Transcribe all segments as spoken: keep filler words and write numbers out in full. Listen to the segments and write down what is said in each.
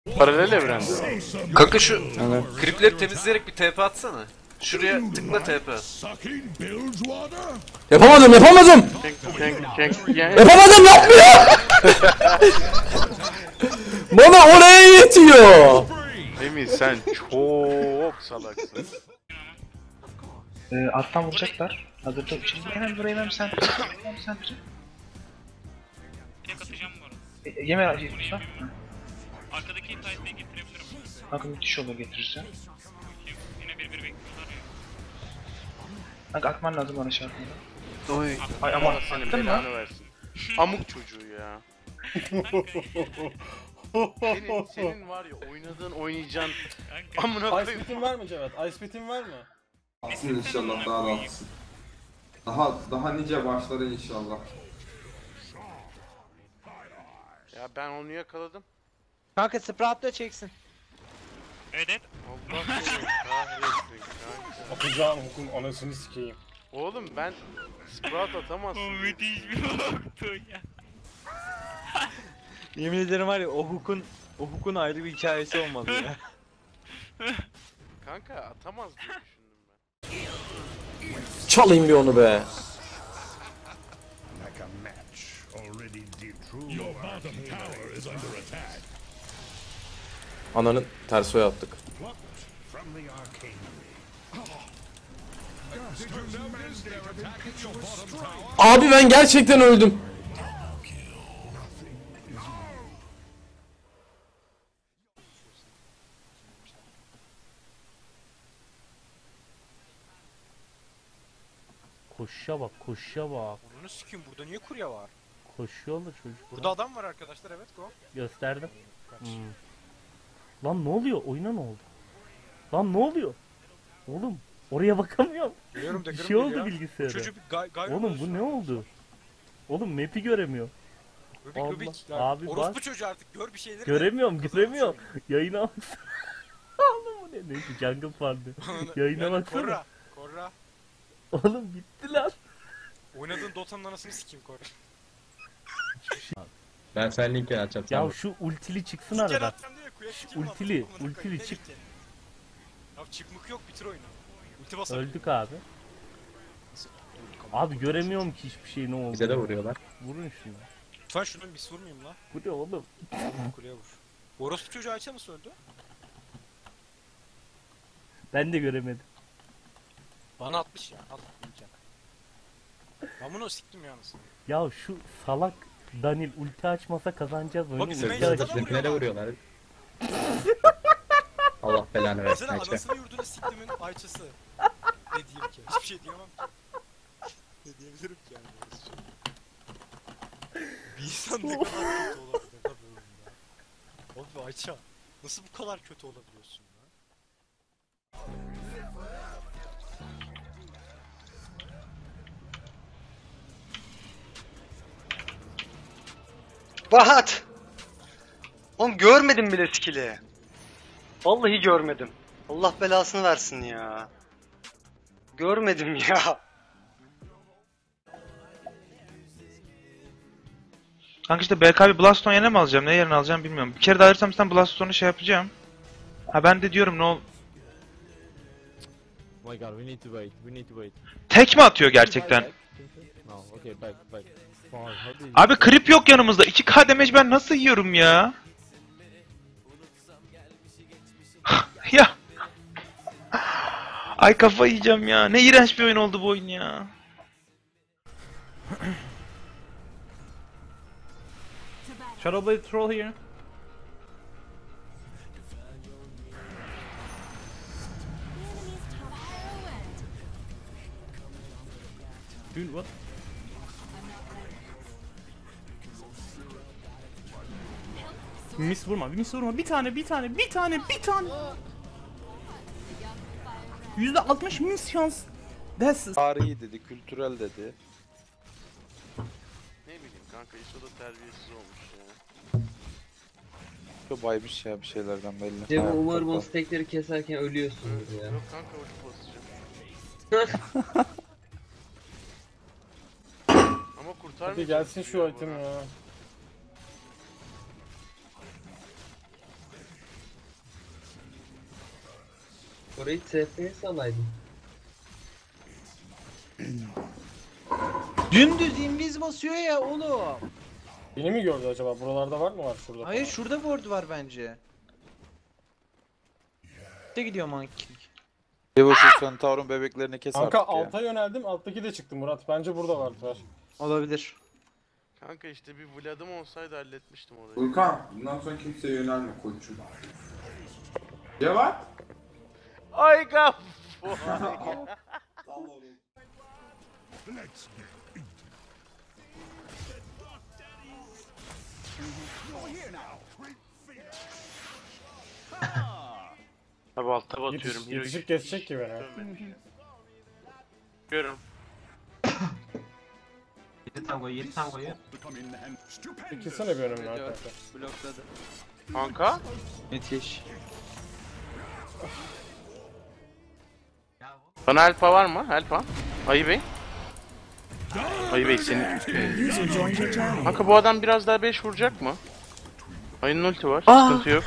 Paralel evrende. Kanka şu Evet. kripleri temizleyerek bir T P atsana. Şuraya tıkla T P. Yapamadım yapamadım. Cenk, cenk, cenk. Yani Yapamadım yapmıyor. Bana oraya yetiyor. Emi sen çok salaksın. Ee, alttan vuracaklar. Hazır top. Şimdi hemen buraya hemen sen. Hemen sen. Tek atacağım bu arada. E, yeme acıysa. Arkadaki taytayı getirebilirim. Kanka müthiş olur getirirsen. Yine bir bir bekliyorlar ya. Kanka atman lazım bana şartını. Oy. Ay ama Allah senin attın mı? belanı versin. Amuk çocuğu ya. senin, senin var ya oynadığın oynayacağın Kanka. amına Ice koyayım. Pit'in var mı Cevat? Ice Pit'in var mı? Atsın inşallah daha da atsın. Daha daha nice başları inşallah. Ya ben onu yakaladım. Kanka Sprout'la çeksin. Evet evet. Allah seni kahretsin kanka. Atacağım hukukun anasını sikeyim. Oğlum ben Sprout atamazsın. O müthiş bir baktı ya. Yemin ederim var ya o hukun o hukun ayrı bir hikayesi olmalı ya. Kanka atamaz diye düşündüm ben. Çalayım bir onu be. Ananın ters oya attık. Abi ben gerçekten öldüm. Koşuşa bak, koşuşa bak. Onu sikeyim, burada niye kurye var? Koşuyorlar çocuk. Burada adam var arkadaşlar, evet go. Gösterdim. Hmm. Lan ne oluyor? Oyuna ne oldu? Lan ne oluyor? Oğlum oraya bakamıyorum. Biliyorum Bir da şey oldu bilgisayara. Çocuk bir gay gay Oğlum bu ne oldu? Oğlum map'i göremiyor. Rubik Allah. Rubik. Abi Orospu bak. çocuğu artık gör bir şeyleri. Göremiyorum, göremiyorum. Yayına baksana. Oğlum bu ne? Neyse jungle farmı. Yayına Yani baksana. Korra. Korra. Oğlum bitti lan. Oynadığın Dota'nın anasını sikeyim Korra. Ben sen linki açacağım. Ya şu ultili çıksın Bir kere arada. atacağım diye kuya sikeyim mi Ultili, atladım, amına ultili koyayım, ne çık. bitti? Ya çıkmık yok, bitir oyunu. Ulti basabilirim. Öldük abi. Abi göremiyorum ki hiçbir şey ne oldu. Bize de vuruyorlar. Vurun şunu. Lütfen şunu bir vurmayayım la. Bu ne oğlum? Kuleye vur. Orospu çocuğu Ayça nasıl öldü? Ben de göremedim. Bana atmış ya. Al yiyeceğim. Ben bunu siktim ya anasını. Ya şu salak Danil ulti açmasa kazanacağız oyunu. Bak, Ulti Smash aç- Adam'a Bizimkine de vuruyorlar. Allah belanı versin Mesela Ayça. anasını yurduna siktimin Ayça'sı. Ne diyeyim ki? Hiçbir şey diyemem ki. Ne diyebilirim ki yani? Bir insan ne kadar kötü olabilir tabii oyunda. Abi Ayça, nasıl bu kadar kötü olabiliyorsun ya? Bahat! Oğlum görmedim bile skill'i. Vallahi görmedim. Allah belasını versin ya. Görmedim ya. Kanka işte B K B Blaston yerine mi alacağım? Ne yerine alacağım bilmiyorum. Bir kere daha alırsam sen Blaston'u şey yapacağım. Ha ben de diyorum ne ol... Oh my god, we need to wait, we need to wait. Tek mi atıyor gerçekten? No, okay, back, back. Wow, how do you... Abi creep yok yanımızda. iki K damage ben nasıl yiyorum ya? Ya. Ay kafa yiyeceğim ya. Ne iğrenç bir oyun oldu bu oyun ya. Shadowblade troll here. Dude what? Miss vurma, miss vurma. Bir tane, bir tane, bir tane, bir tane. yüzde altmış miss şans. That's Tarihi dedi, kültürel dedi. Ne bileyim kanka İso da terbiyesiz olmuş ya. Çok baymış ya bir şeylerden belli. Cem Ha, umarım çok o stekleri keserken ölüyorsunuz ya. Yok kanka ulti basacağım. Ama kurtarmayacağım. Hadi gelsin şu item ya. Orayı T P'ye salaydın. Dümdüz inviz basıyor ya oğlum. Beni mi gördü acaba? Buralarda var mı var şurada? Hayır şurada ward var bence. De gidiyor manki. Evo şu Centaur'un bebeklerini kes Kanka artık ya. alta yöneldim, alttaki de çıktı Murat. Bence burada vardır. Olabilir. Kanka işte bir Vlad'ım olsaydı halletmiştim orayı. Furkan bundan sonra kimseye yönelme koçum. Ne var? Ay gaf. Abi altta Yetiş, batıyorum. Hero yetişip geçecek ki beni. Görüyorum. yedi tangoyu yedi tangoyu. İkisine bir önümden kanka. Blokladı. Kanka. Müthiş. Bana helpa var mı? Helpa. Ayı Bey. Ayı Bey senin. Kanka bu adam biraz daha beş vuracak mı? Ayının ulti var. Aa. Sıkıntı yok.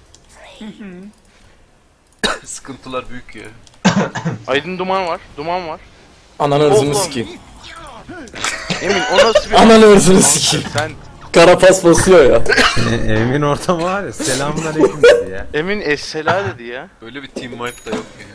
Sıkıntılar büyük ya. Ayının duman var. Duman var. Ananı ırzını Oğlum. sikeyim. Emin o nasıl bir... Ananı ırzını sikeyim. Sen Kara pas basıyor ya. Emin ortamı var ya, selamünaleyküm dedi ya. Emin Essela dedi ya. Böyle bir team wipe da yok ya.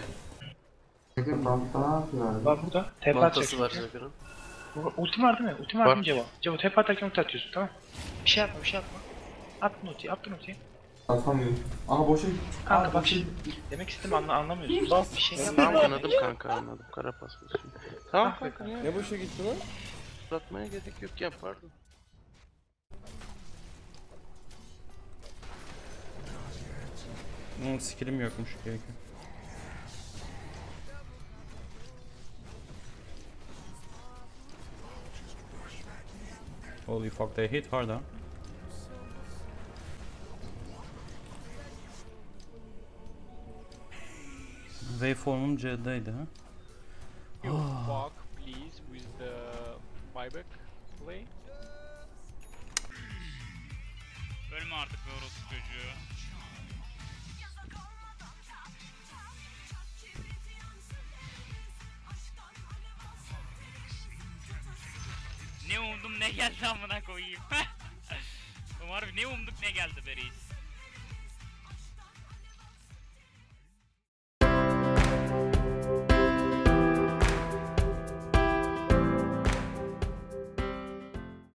Bak burada. Tepe Mantası var Zagar'ın. Ultim var değil mi? Ultim var değil mi Cevo? Cevo tepe atarken ulti atıyorsun, tamam. Bir şey yapma, bir şey yapma. Attın ultiyi, attın ultiyi. Atamıyorum. Aha boşa gitti. Kanka bak şimdi demek istedim anla anlamıyorsun. Bas bir şey yapma. Tamam anladım kanka, anladım. Kara pas basıyorum. Tamam kanka. Ne boşa gitti lan? Uzatmaya gerek yok ya, pardon. Hmm, skillim yokmuş gerekiyor. Holy fuck, they hit hard, huh? Waveform'um C'deydi ha. You fuck please with the buyback play. Ölme artık be orospu çocuğu. Ne umdum ne geldi amına koyayım. Umarım ne umduk ne geldi be reis.